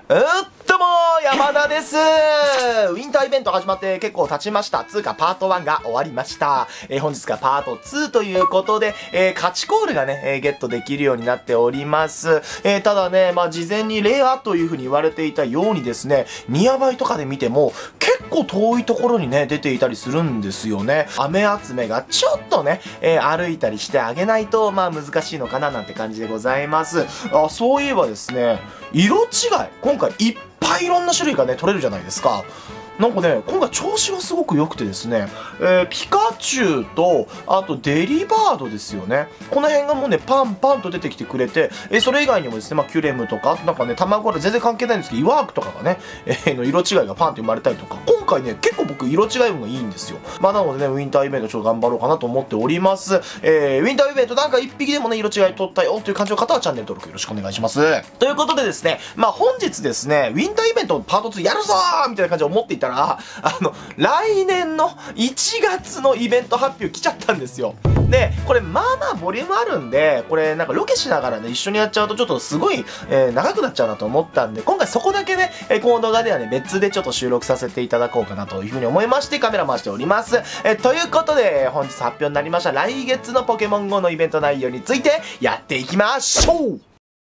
どうも山田です。ウィンターイベント始まって結構経ちました。つうかパート1が終わりました。本日からパート2ということで、勝ちコールがね、ゲットできるようになっております。ただね、事前にレアという風に言われていたようにですね、ニアバイとかで見ても結構遠いところにね、出ていたりするんですよね。雨集めがちょっとね、歩いたりしてあげないと、難しいのかななんて感じでございます。そういえばですね、色違い、今回いっぱいいろんな種類がね、取れるじゃないですか。なんかね、今回調子がすごく良くてですね、ピカチュウと、あとデリバードですよね。この辺がもうね、パンパンと出てきてくれて、それ以外にもですね、キュレムとか、なんかね、卵は全然関係ないんですけど、イワークとかがね、の色違いがパンと生まれたりとか、今回ね、結構僕色違い運がいいんですよ。なのでね、ウィンターイベントちょっと頑張ろうかなと思っております。ウィンターイベントなんか一匹でもね、色違い取ったよという感じの方はチャンネル登録よろしくお願いします。ということでですね、本日ですね、ウィンターイベントパート2やるぞーみたいな感じで思っていたら、来年の1月のイベント発表来ちゃったんですよ。で、これボリュームあるんで、これなんかロケしながらね、一緒にやっちゃうとちょっとすごい、長くなっちゃうなと思ったんで、今回そこだけね、この動画ではね、別でちょっと収録させていただこうかなというふうに思いまして、カメラ回しております。ということで、本日発表になりました来月のポケモン GO のイベント内容についてやっていきましょう。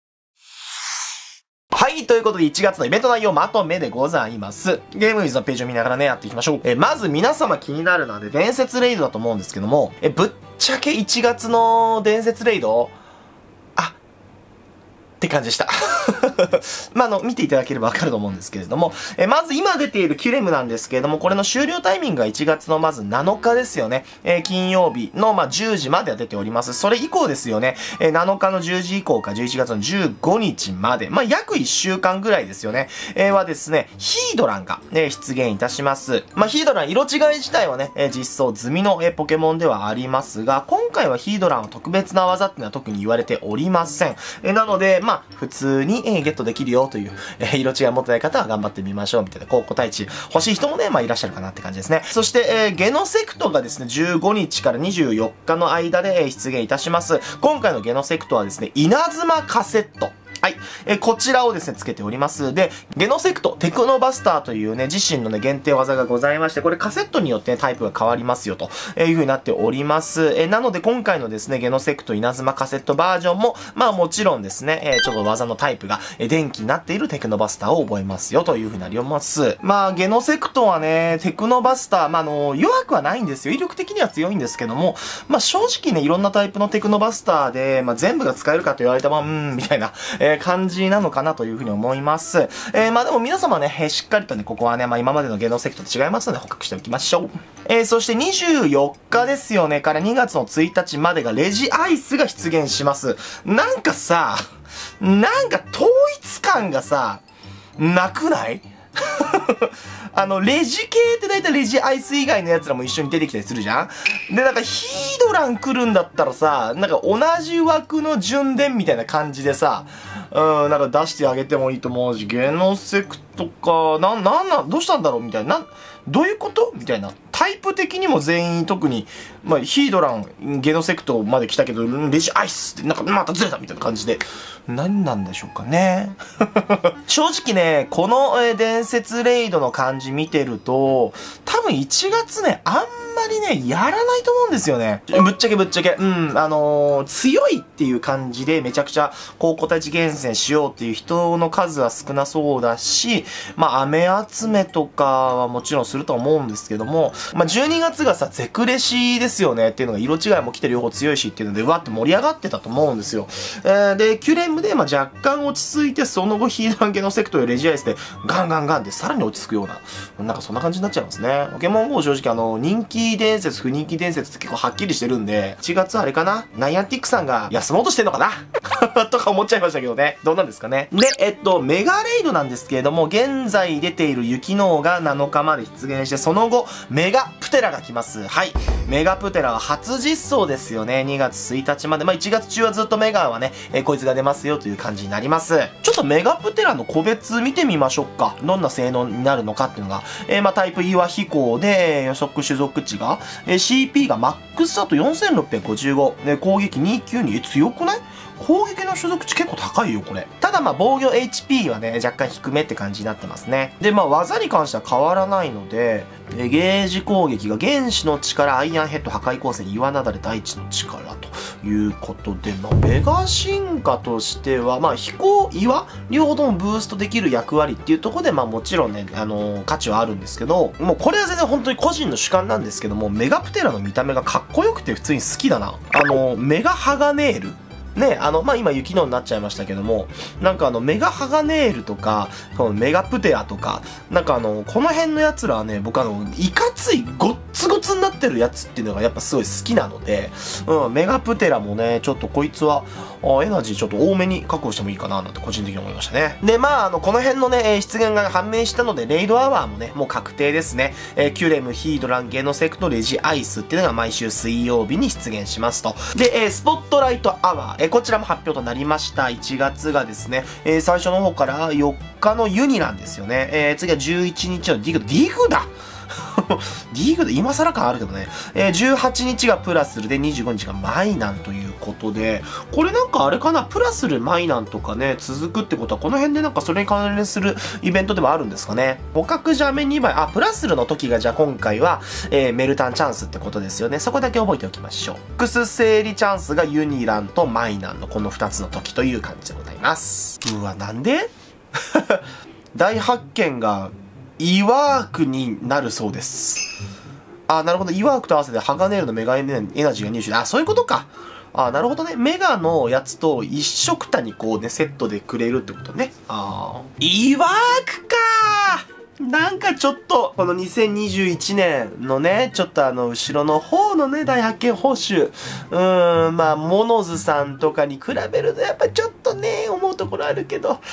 はい、ということで1月のイベント内容まとめでございます。ゲームウィズのページを見ながらね、やっていきましょう。まず皆様気になるのはね、伝説レイドだと思うんですけども、ぶっちゃけ1月の伝説レイド、って感じでした。見ていただければわかると思うんですけれども、まず今出ているキュレムなんですけれども、これの終了タイミングが1月のまず7日ですよね。金曜日の10時までは出ております。それ以降ですよね。7日の10時以降か11月の15日まで、約1週間ぐらいですよね。はですね、ヒードランが、出現いたします。ヒードラン色違い自体はね、実装済みの、ポケモンではありますが、今回はヒードランは特別な技っていうのは特に言われておりません。なので、普通に、ゲットできるよという、色違い持ってない方は頑張ってみましょうみたいな、個体値欲しい人もね、いらっしゃるかなって感じですね。そして、ゲノセクトがですね、15日から24日の間で、出現いたします。今回のゲノセクトはですね、稲妻カセット。はい。こちらをですね、つけております。で、ゲノセクト、テクノバスターというね、自身のね、限定技がございまして、これカセットによってね、タイプが変わりますよ、という風になっております。なので、今回のですね、ゲノセクト稲妻カセットバージョンも、もちろんですね、ちょっと技のタイプが、電気になっているテクノバスターを覚えますよ、という風になります。ゲノセクトはね、テクノバスター、弱くはないんですよ。威力的には強いんですけども、正直ね、いろんなタイプのテクノバスターで、全部が使えるかと言われたら、みたいな、感じなのかなというふうに思います。でも皆様ね、しっかりとね、ここはね、今までのゲノセクトと違いますので、捕獲しておきましょう。そして24日ですよね、から2月の1日までがレジアイスが出現します。なんかさ、統一感がさ、なくないレジ系って大体レジアイス以外のやつらも一緒に出てきたりするじゃん。で、ヒードラン来るんだったらさ、同じ枠の順伝みたいな感じでさ、出してあげてもいいと思うし、ゲノセクトか、どうしたんだろうみたいな、どういうことみたいな。タイプ的にも全員特に、ヒードラン、ゲノセクトまで来たけど、レジアイスってまたずれたみたいな感じで、何なんでしょうかね。正直ね、この、伝説レイドの感じ見てると、多分1月ね、あんまりね、やらないと思うんですよね。ぶっちゃけ。強いっていう感じでめちゃくちゃ、個体値厳選しようっていう人の数は少なそうだし、雨集めとかはもちろんすると思うんですけども、12月がさ、ゼクレシですよねっていうのが色違いも来て両方強いしっていうので、わって盛り上がってたと思うんですよ。で、キュレムで若干落ち着いて、その後ヒードランゲノセクトやレジアイスでガンガンガンってさらに落ち着くような、そんな感じになっちゃいますね。ポケモン GO 正直人気伝説、不人気伝説って結構はっきりしてるんで、1月あれかなナイアンティックさんが休もうとしてんのかなとか思っちゃいましたけどね。どうなんですかね。で、メガレイドなんですけれども、現在出ている雪の王が7日まで出現して、その後、メガプテラが来ます。はい。メガプテラは初実装ですよね。2月1日まで。1月中はずっとメガはね、こいつが出ますよという感じになります。ちょっとメガプテラの個別見てみましょうか。どんな性能になるのかっていうのが、タイプ岩飛行で、予測種族値が、CP がマックスだと4655、攻撃292、強くない攻撃の所属値結構高いよ、これ。ただ防御 HP はね、若干低めって感じになってますね。で、技に関しては変わらないので、ゲージ攻撃が原子の力、アイアンヘッド、破壊光線、岩なだれ、大地の力ということで、メガ進化としては、飛行、岩両方ともブーストできる役割っていうところで、もちろんね、価値はあるんですけど、もうこれは全然本当に個人の主観なんですけども、メガプテラの見た目がかっこよくて普通に好きだな。メガハガネール。ね、今雪のになっちゃいましたけども、メガハガネールとか、このメガプテラとか、この辺のやつらはね、僕いかついごっつごつになってるやつっていうのがやっぱすごい好きなので、メガプテラもね、ちょっとこいつは、エナジーちょっと多めに確保してもいいかな、なんて個人的に思いましたね。で、この辺のね、出現が判明したので、レイドアワーもね、もう確定ですね。キュレム、ヒードラン、ゲノセクト、レジ、アイスっていうのが毎週水曜日に出現しますと。で、スポットライトアワー、こちらも発表となりました。1月がですね、最初の方から4日のユニなんですよね。次は11日のディグだディグだ今更感あるけどね。18日がプラスルで25日がマイナンということで、これあれかな、プラスル、マイナンとかね、続くってことは、この辺でそれに関連するイベントでもあるんですかね。捕獲ジャメ2倍、プラスルの時がじゃあ今回は、メルタンチャンスってことですよね。そこだけ覚えておきましょう。複数整理チャンスがユニランとマイナンのこの2つの時という感じでございます。うわ、なんで大発見が、イワークになるそうです。なるほど。イワークと合わせてハガネールのメガエナジーが入手で、そういうことか。なるほどね。メガのやつと一緒くたにこうね、セットでくれるってことね。イワークかちょっと、この2021年のね、ちょっと後ろの方のね、大発見報酬。モノズさんとかに比べると、やっぱちょっとね、思うところあるけど、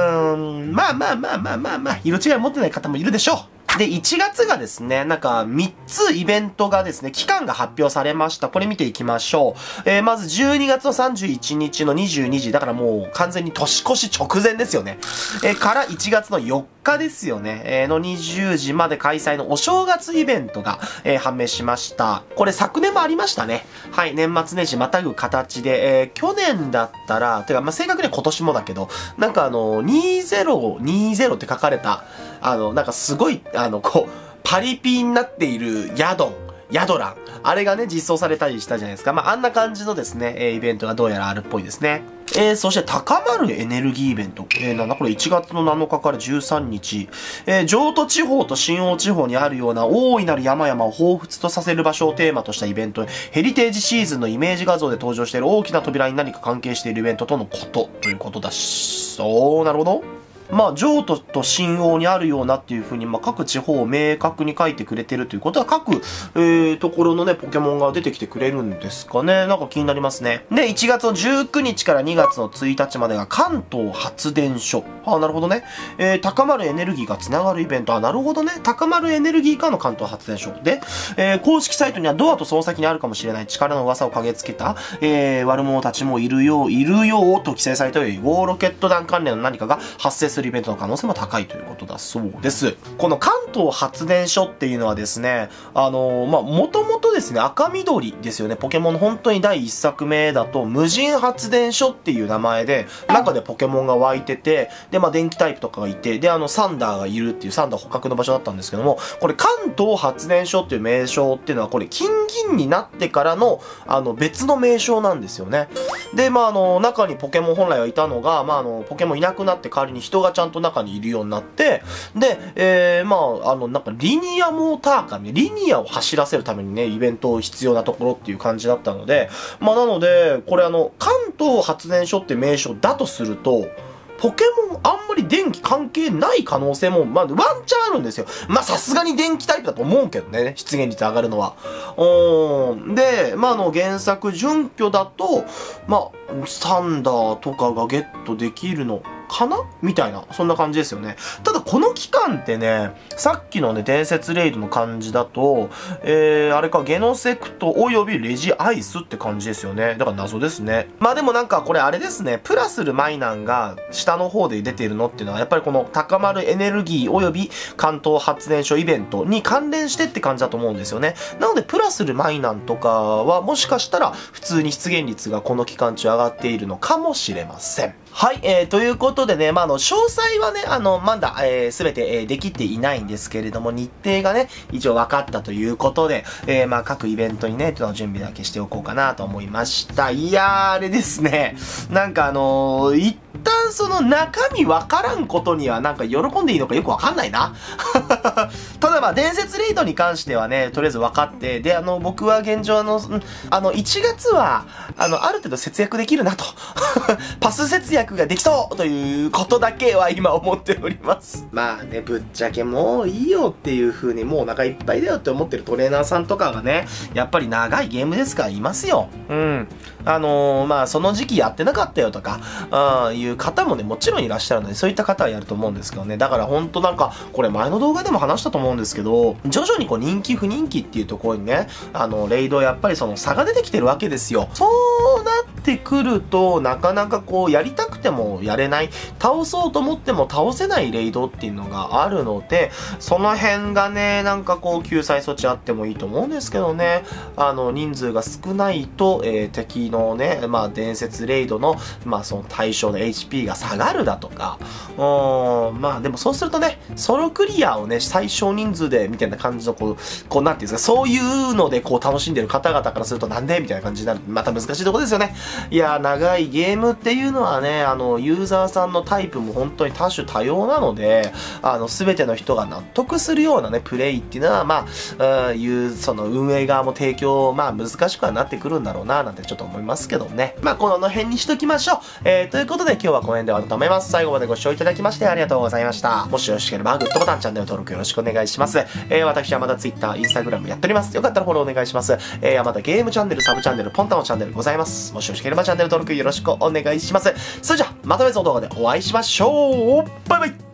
色違い持ってない方もいるでしょう。で、1月がですね、3つイベントがですね、期間が発表されました。これ見ていきましょう。まず12月の31日の22時、だからもう完全に年越し直前ですよね。から1月の4日ですよね。の20時まで開催のお正月イベントが、判明しました。これ昨年もありましたね。はい、年末年始またぐ形で、去年だったら、てか、正確には今年もだけど、2020って書かれた、すごい、パリピになっているヤドラン。あれがね、実装されたりしたじゃないですか。あんな感じのですね、イベントがどうやらあるっぽいですね。そして、高まるエネルギーイベント。なんだこれ1月の7日から13日。譲渡地方と新大地方にあるような大いなる山々を彷彿とさせる場所をテーマとしたイベント。ヘリテージシーズンのイメージ画像で登場している大きな扉に何か関係しているイベントとのことということだし、なるほど。譲渡と新王にあるようなっていう風に、各地方を明確に書いてくれてるということは、各、ところのね、ポケモンが出てきてくれるんですかね。気になりますね。で、1月の19日から2月の1日までが関東発電所。なるほどね。高まるエネルギーがつながるイベント。なるほどね。高まるエネルギーからの関東発電所。で、公式サイトにはドアとその先にあるかもしれない力の噂を嗅ぎつけた、悪者たちもいるよと記載されたように、ウォーロケット弾関連の何かが発生するイベントの可能性も高いということだそうです。この関東発電所っていうのはですね、もともとですね、赤緑ですよね。ポケモンの本当に第1作目だと、無人発電所っていう名前で、中でポケモンが湧いてて、で、電気タイプとかがいて、で、サンダーがいるっていうサンダー捕獲の場所だったんですけども、これ関東発電所っていう名称っていうのは、これ金銀になってからの、別の名称なんですよね。で、中にポケモン本来はいたのが、ポケモンいなくなって代わりに人がちゃんと中にいるようになって、で、リニアモーターカー、リニアを走らせるためにね、イベント必要なところっていう感じだったので、なので、これ関東発電所って名称だとすると、ポケモンあんまり電気関係ない可能性も、ワンチャンあるんですよ。さすがに電気タイプだと思うけどね、出現率上がるのは。で、原作準拠だと、サンダーとかがゲットできるのかなみたいな、そんな感じですよね。ただ、ここの期間ってね、さっきのね、伝説レイドの感じだと、あれか、ゲノセクトおよびレジアイスって感じですよね。だから謎ですね。まあでもなんかこれあれですね、プラスルマイナンが下の方で出ているのっていうのは、やっぱりこの高まるエネルギーおよび関東発電所イベントに関連してって感じだと思うんですよね。なので、プラスルマイナンとかはもしかしたら普通に出現率がこの期間中上がっているのかもしれません。はい、ということでね、まあ、詳細はね、まだ、すべて、できていないんですけれども、日程がね、一応分かったということで、まあ、各イベントにね、準備だけしておこうかなと思いました。いやー、あれですね、なんか一旦その中身分からんことにはなんか喜んでいいのかよく分かんないな。ただまあ、伝説レイドに関してはね、とりあえず分かって、で、僕は現状1月は、ある程度節約できるなと。パス節約ができそうということだけは今思っております。まあね、ぶっちゃけもういいよっていう風にもうお腹いっぱいだよって思ってるトレーナーさんとかがね、やっぱり長いゲームですからいますよ。うん。まあその時期やってなかったよとか、いう方もね、もちろんいらっしゃるので、そういった方はやると思うんですけどね。だからほんとなんか、これ前の動画でも話したと思うんですけど、徐々にこう人気不人気っていうところにね、レイドやっぱりその差が出てきてるわけですよ。そうなってくると、なかなかこうやりたくてもやれない、倒そうと思っても倒せないレイドっていうのがあるので、その辺がね、なんかこう救済措置あってもいいと思うんですけどね。人数が少ないと、敵のね、まあ伝説レイドの、まあその対象の HP が下がるだとか、まあでもそうするとね、ソロクリアをね、最小人数でみたいな感じのこうなんていうんですか、そういうのでこう楽しんでる方々からするとなんでみたいな感じになる。また難しいところですよね。いや、長いゲームっていうのはね、ユーザーさんのタイプも本当に多種多様なので、すべての人が納得するようなね、プレイっていうのは、まあ、その運営側も提供、まあ難しくはなってくるんだろうな、なんてちょっと思いますけどね。まあ、この辺にしときましょう。ということで今日はこの辺で終わりと思います。最後までご視聴いただきましてありがとうございました。もしよろしければグッドボタン、チャンネル登録よろしくお願いします。私はまだ Twitter、Instagram やっております。よかったらフォローお願いします。またゲームチャンネル、サブチャンネル、ポンタのチャンネルございます。もしよろしければチャンネル登録よろしくお願いします。それじゃあ、また別の動画でお会いしましょう。バイバイ。